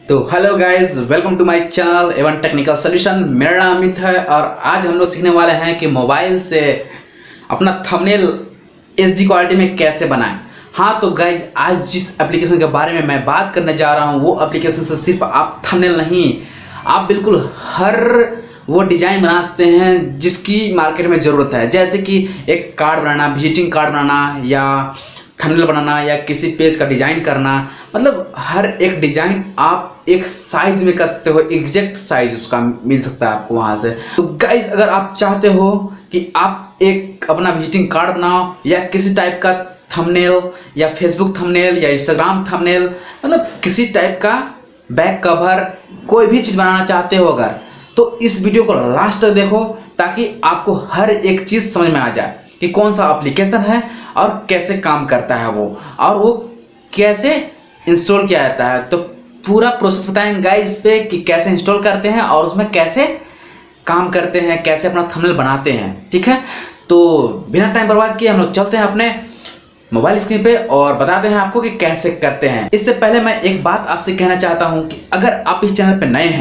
तो hello guys, welcome to my channel Avon technical solution. मेरा नाम अमित है और आज हम लोग सीखने वाले हैं कि मोबाइल से अपना थंबनेल एचडी क्वालिटी में कैसे बनाएं। हाँ तो गाइस, आज जिस एप्लीकेशन के बारे में मैं बात करने जा रहा हूँ वो एप्लीकेशन से सिर्फ आप थंबनेल नहीं, आप बिल्कुल हर वो डिज़ाइन बना सकते हैं जिसकी मार्केट में ज़रूरत है। जैसे कि एक कार्ड बनाना, विजिटिंग कार्ड बनाना या थंबनेल बनाना या किसी पेज का डिज़ाइन करना, मतलब हर एक डिज़ाइन आप एक साइज में कर सकते हो। एग्जैक्ट साइज उसका मिल सकता है आपको वहाँ से। तो गाइज, अगर आप चाहते हो कि आप एक अपना विजिटिंग कार्ड बनाओ या किसी टाइप का थंबनेल या फेसबुक थंबनेल या इंस्टाग्राम थंबनेल, मतलब किसी टाइप का बैक कवर, कोई भी चीज़ बनाना चाहते हो अगर, तो इस वीडियो को लास्ट तक देखो ताकि आपको हर एक चीज़ समझ में आ जाए कि कौन सा एप्लीकेशन है और कैसे काम करता है वो, और वो कैसे इंस्टॉल किया जाता है। तो पूरा प्रोसेस बताएंगे गाइस पे कि कैसे इंस्टॉल करते हैं और उसमें कैसे काम करते हैं, कैसे अपना थंबनेल बनाते हैं। ठीक है, तो बिना टाइम बर्बाद किए हम लोग चलते हैं अपने मोबाइल स्क्रीन पे और बताते हैं आपको कि कैसे करते हैं। इससे पहले मैं एक बात आपसे कहना चाहता हूँ कि अगर आप इस चैनल पे नए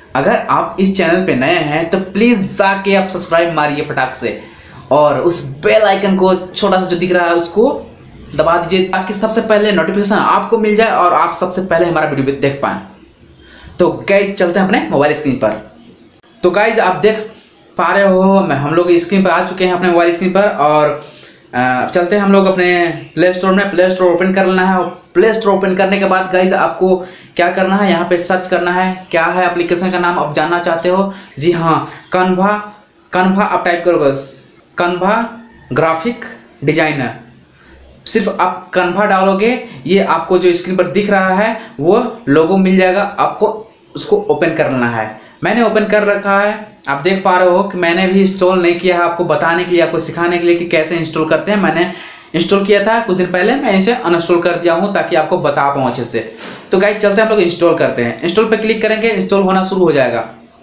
हैं, तो प्लीज़ जाके आप सब्सक्राइब मारिए फटाक से और उस बेल आइकन को छोटा सा जो दिख रहा है उसको दबा दीजिए ताकि सबसे पहले नोटिफिकेशन आपको मिल जाए और आप सबसे पहले हमारा वीडियो देख पाएं। तो गाइज चलते हैं अपने मोबाइल स्क्रीन पर। तो गाइज आप देख पा रहे हो हम लोग स्क्रीन पर आ चुके हैं अपने मोबाइल स्क्रीन पर और चलते हैं हम लोग अपने प्ले स्टोर में। प्ले स्टोर ओपन कर लेना है और प्ले स्टोर ओपन करने के बाद गाइज आपको क्या करना है, यहाँ पे सर्च करना है क्या है एप्लीकेशन का नाम आप जानना चाहते हो। जी हाँ, कन्वा आप टाइप करोगे, कन्वा ग्राफिक डिजाइनर। सिर्फ आप कन्वा डालोगे, ये आपको जो स्क्रीन पर दिख रहा है वो लोगो मिल जाएगा, आपको उसको ओपन कर लेना है। मैंने ओपन कर रखा है, आप देख पा रहे हो कि मैंने भी इंस्टॉल नहीं किया है। आपको बताने के लिए, आपको सिखाने के लिए कि कैसे इंस्टॉल करते हैं। मैंने इंस्टॉल किया था कुछ दिन पहले, मैं इसे अनइंस्टॉल कर दिया हूँ ताकि आपको बता पाऊँ अच्छे से। तो गाइस चलते हैं हम लोग इंस्टॉल करते हैं। इंस्टॉल पर क्लिक करेंगे, इंस्टॉल होना शुरू हो जाएगा।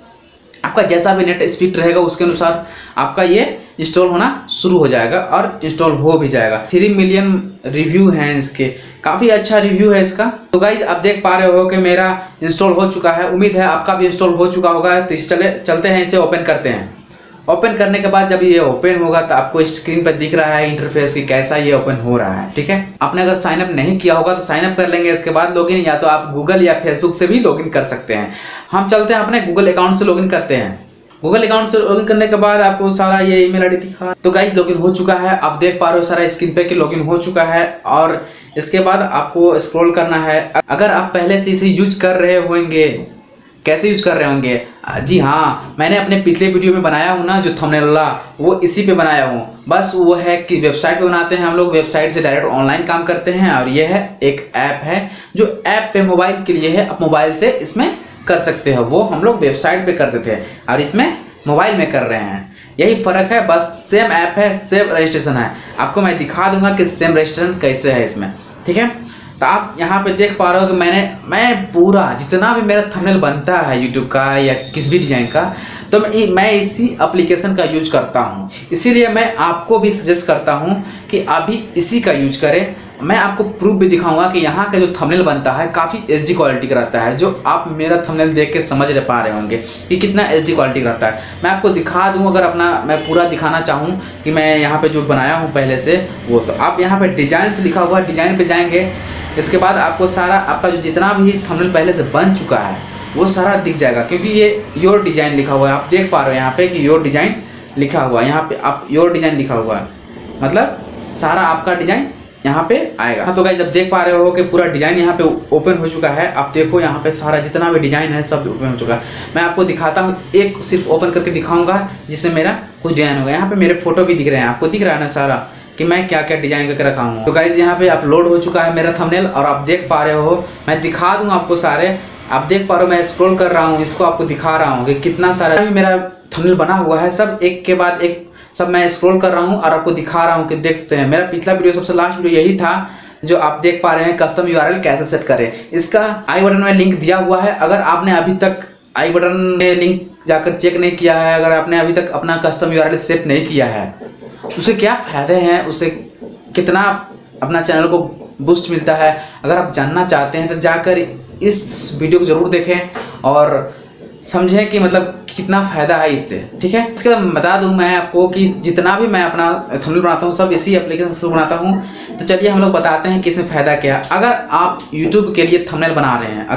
आपका जैसा भी नेट स्पीड रहेगा उसके अनुसार आपका ये इंस्टॉल होना शुरू हो जाएगा और इंस्टॉल हो भी जाएगा। 3 मिलियन रिव्यू हैं इसके, काफ़ी अच्छा रिव्यू है इसका। तो गाइज आप देख पा रहे हो कि मेरा इंस्टॉल हो चुका है, उम्मीद है आपका भी इंस्टॉल हो चुका होगा। तो चलते हैं इसे ओपन करते हैं। ओपन करने के बाद जब ये ओपन होगा तो आपको स्क्रीन पर दिख रहा है इंटरफेस कि कैसा ये ओपन हो रहा है। ठीक है, आपने अगर साइन अप नहीं किया होगा तो साइन अप कर लेंगे, इसके बाद लॉगिन या तो आप गूगल या फेसबुक से भी लॉगिन कर सकते हैं। हम चलते हैं अपने गूगल अकाउंट से लॉगिन करते हैं। गूगल अकाउंट से लॉगिन करने के बाद आपको सारा ये ईमेल आईडी दिखा। तो गाइस लॉगिन हो चुका है, आप देख पा रहे हो सारा स्क्रीन पे कि लॉगिन हो चुका है। और इसके बाद आपको स्क्रॉल करना है। अगर आप पहले से इसे यूज कर रहे होंगे, कैसे यूज कर रहे होंगे, जी हाँ, मैंने अपने पिछले वीडियो में बनाया हूँ ना जो थंबनेल वाला, वो इसी पे बनाया हूँ। बस वो है कि वेबसाइट पे बनाते हैं हम लोग, वेबसाइट से डायरेक्ट ऑनलाइन काम करते हैं। और ये है एक ऐप है जो ऐप पे मोबाइल के लिए है, आप मोबाइल से इसमें कर सकते हो। वो हम लोग वेबसाइट पे करते थे और इसमें मोबाइल में कर रहे हैं, यही फ़र्क है। बस सेम ऐप है, सेम रजिस्ट्रेशन है। आपको मैं दिखा दूंगा कि सेम रजिस्ट्रेशन कैसे है इसमें। ठीक है, तो आप यहाँ पे देख पा रहे हो कि मैं पूरा जितना भी मेरा थंबनेल बनता है यूट्यूब का या किसी भी डिज़ाइन का, तो मैं इसी एप्लीकेशन का यूज करता हूँ। इसीलिए मैं आपको भी सजेस्ट करता हूँ कि आप भी इसी का यूज करें। मैं आपको प्रूफ भी दिखाऊंगा कि यहाँ का जो थंबनेल बनता है काफ़ी एचडी क्वालिटी का रहता है, जो आप मेरा थंबनेल देख के समझ पा रहे होंगे कि कितना एचडी क्वालिटी का रहता है। मैं आपको दिखा दूँ, अगर अपना मैं पूरा दिखाना चाहूँ कि मैं यहाँ पे जो बनाया हूँ पहले से वो, तो आप यहाँ पे डिज़ाइन से लिखा हुआ है, डिज़ाइन पे जाएंगे। इसके बाद आपको सारा आपका जो जितना भी थंबनेल पहले से बन चुका है वो सारा दिख जाएगा, क्योंकि ये योर डिज़ाइन लिखा हुआ है। आप देख पा रहे हो यहाँ पे कि योर डिज़ाइन लिखा हुआ है, यहाँ पे आप योर डिज़ाइन लिखा हुआ है, मतलब सारा आपका डिज़ाइन यहाँ पे आएगा। हाँ तो गाइस जब देख पा रहे हो कि पूरा डिज़ाइन यहाँ पे ओपन हो चुका है। आप देखो यहाँ पे सारा जितना भी डिज़ाइन है सब ओपन हो चुका है। मैं आपको दिखाता हूँ, एक सिर्फ ओपन करके दिखाऊंगा जिससे मेरा कुछ डिज़ाइन होगा। यहाँ पे मेरे फोटो भी दिख रहे हैं, आपको दिख रहा है ना सारा कि मैं क्या क्या डिज़ाइन करके रखा हूँ। तो गाइस यहाँ पे अपलोड हो चुका है मेरा थंबनेल और आप देख पा रहे हो, मैं दिखा दूँगा आपको सारे। आप देख पा रहे हो मैं स्क्रॉल कर रहा हूँ, इसको आपको दिखा रहा हूँ कि कितना सारा भी मेरा थंबनेल बना हुआ है। सब एक के बाद एक सब मैं स्क्रॉल कर रहा हूँ और आपको दिखा रहा हूँ कि देख सकते हैं। मेरा पिछला वीडियो सबसे लास्ट वीडियो यही था जो आप देख पा रहे हैं, कस्टम यूआरएल कैसे सेट करें। इसका आई बटन में लिंक दिया हुआ है। अगर आपने अभी तक आई बटन में लिंक जाकर चेक नहीं किया है, अगर आपने अभी तक अपना कस्टम यूआरएल सेट नहीं किया है, उसे क्या फ़ायदे हैं, उसे कितना अपना चैनल को बूस्ट मिलता है, अगर आप जानना चाहते हैं तो जाकर इस वीडियो को ज़रूर देखें और समझें कि मतलब कितना फ़ायदा है इससे। ठीक है, इसके बाद बता दूं मैं आपको कि जितना भी मैं अपना थंबनेल बनाता हूँ सब इसी एप्लीकेशन से बनाता हूँ। तो चलिए हम लोग बताते हैं कि इसमें फ़ायदा क्या है। अगर आप YouTube के लिए थंबनेल बना रहे हैं,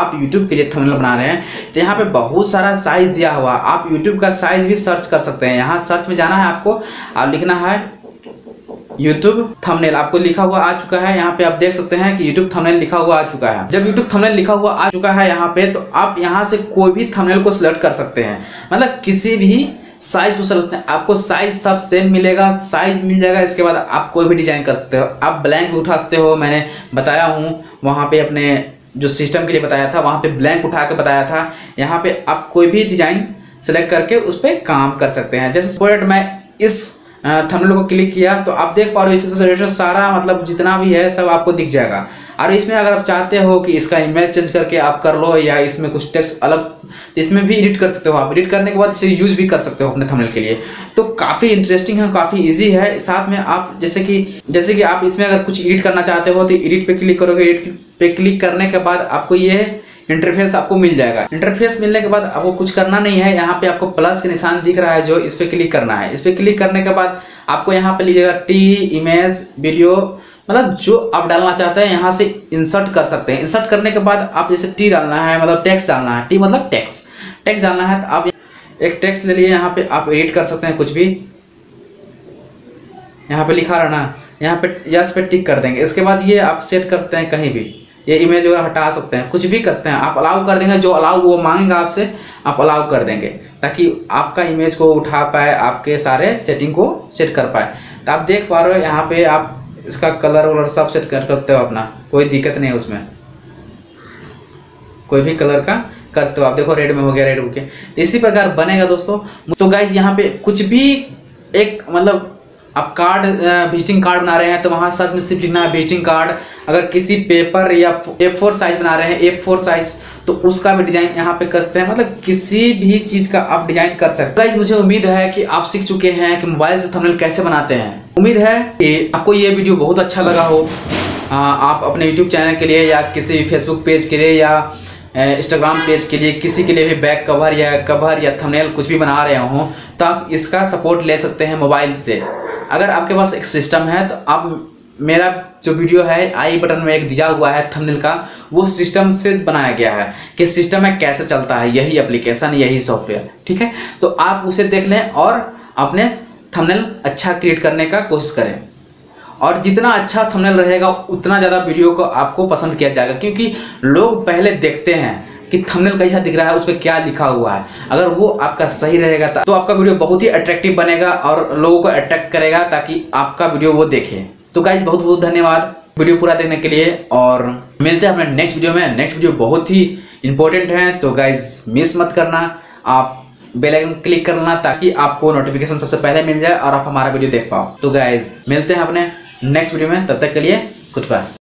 तो यहाँ पे बहुत सारा साइज़ दिया हुआ, आप YouTube का साइज़ भी सर्च कर सकते हैं। यहाँ सर्च में जाना है आपको, आप लिखना है YouTube थंबनेल, आपको लिखा हुआ आ चुका है। यहाँ पे आप देख सकते हैं कि YouTube थंबनेल लिखा हुआ आ चुका है। जब YouTube थंबनेल लिखा हुआ आ चुका है यहाँ पे, तो आप यहाँ से कोई भी थंबनेल को सिलेक्ट कर सकते हैं, मतलब किसी भी साइज को सिलेक्ट करते हैं, आपको साइज सब सेम मिलेगा, साइज मिल जाएगा। इसके बाद आप कोई भी डिजाइन कर सकते हो, आप ब्लैंक भी उठा सकते हो। मैंने बताया हूँ वहाँ पे, अपने जो सिस्टम के लिए बताया था वहाँ पे ब्लैंक उठा के बताया था। यहाँ पे आप कोई भी डिजाइन सेलेक्ट करके उस पर काम कर सकते हैं। जैसे प्रोडक्ट मैं इस थंबनेल को क्लिक किया तो आप देख पा रहे हो इससे रिलेटेड सारा मतलब जितना भी है सब आपको दिख जाएगा। और इसमें अगर आप चाहते हो कि इसका इमेज चेंज करके आप कर लो या इसमें कुछ टेक्स्ट अलग, इसमें भी एडिट कर सकते हो। आप एडिट करने के बाद इसे यूज भी कर सकते हो अपने थंबनेल के लिए। तो काफ़ी इंटरेस्टिंग है, काफ़ी इजी है। साथ में आप जैसे कि आप इसमें अगर कुछ एडिट करना चाहते हो तो एडिट पे क्लिक करोगे। एडिट पे क्लिक करने के बाद आपको ये इंटरफेस आपको मिल जाएगा। इंटरफेस मिलने के बाद आपको कुछ करना नहीं है, यहाँ पे आपको प्लस के निशान दिख रहा है जो, इस पे क्लिक करना है। इस पे क्लिक करने के बाद आपको यहाँ पे लीजिएगा टी, इमेज, वीडियो, मतलब जो आप डालना चाहते हैं यहाँ से इंसर्ट कर सकते हैं। इंसर्ट करने के बाद आप जैसे टी डालना है, मतलब टेक्स्ट डालना है, टी मतलब टेक्स्ट डालना है, तो आप एक टेक्स्ट ले लिए। यहाँ पे आप एडिट कर सकते हैं कुछ भी, यहाँ पे लिखा रहना, यहाँ पे यस पे टिक कर देंगे। इसके बाद ये आप सेट कर सकते हैं कहीं भी, ये इमेज वगैरह हटा सकते हैं, कुछ भी कर सकते हैं। आप अलाउ कर देंगे, जो अलाउ वो मांगेगा आपसे आप अलाउ कर देंगे, ताकि आपका इमेज को उठा पाए, आपके सारे सेटिंग को सेट कर पाए। तो आप देख पा रहे हो यहाँ पे आप इसका कलर वलर सब सेट कर सकते हो अपना, कोई दिक्कत नहीं है उसमें, कोई भी कलर का कर सकते हो। आप देखो रेड में हो गया, रेड हो गया, इसी प्रकार बनेगा दोस्तों। तो गाइज यहाँ पे कुछ भी एक मतलब आप कार्ड, विजिटिंग कार्ड बना रहे हैं तो वहाँ सर्च में सिर्फ लिखना है विजिटिंग कार्ड। अगर किसी पेपर या A4 साइज बना रहे हैं, A4 साइज, तो उसका भी डिजाइन यहाँ पे कर सकते हैं, मतलब किसी भी चीज़ का आप डिजाइन कर सकते हैं। गाइस मुझे उम्मीद है कि आप सीख चुके हैं कि मोबाइल से थंबनेल कैसे बनाते हैं। उम्मीद है कि आपको ये वीडियो बहुत अच्छा लगा हो। आप अपने यूट्यूब चैनल के लिए या किसी फेसबुक पेज के लिए या इंस्टाग्राम पेज के लिए, किसी के लिए भी बैक कवर या थंबनेल कुछ भी बना रहे हो तो आप इसका सपोर्ट ले सकते हैं मोबाइल से। अगर आपके पास एक सिस्टम है तो आप, मेरा जो वीडियो है आई बटन में एक दिया हुआ है थंबनेल का, वो सिस्टम से बनाया गया है कि सिस्टम में कैसे चलता है, यही एप्लीकेशन, यही सॉफ्टवेयर। ठीक है, तो आप उसे देख लें और अपने थंबनेल अच्छा क्रिएट करने का कोशिश करें। और जितना अच्छा थंबनेल रहेगा उतना ज़्यादा वीडियो को आपको पसंद किया जाएगा, क्योंकि लोग पहले देखते हैं कि थंबनेल कैसा दिख रहा है, उस पर क्या लिखा हुआ है। अगर वो आपका सही रहेगा तो आपका वीडियो बहुत ही अट्रैक्टिव बनेगा और लोगों को अट्रैक्ट करेगा, ताकि आपका वीडियो वो देखें। तो गाइज बहुत बहुत धन्यवाद वीडियो पूरा देखने के लिए, और मिलते हैं अपने नेक्स्ट वीडियो में। नेक्स्ट वीडियो बहुत ही इंपॉर्टेंट है, तो गाइज मिस मत करना, आप बेल आइकन क्लिक करना ताकि आपको नोटिफिकेशन सबसे पहले मिल जाए और आप हमारा वीडियो देख पाओ। तो गाइज मिलते हैं अपने नेक्स्ट वीडियो में, तब तक के लिए गुड बाय।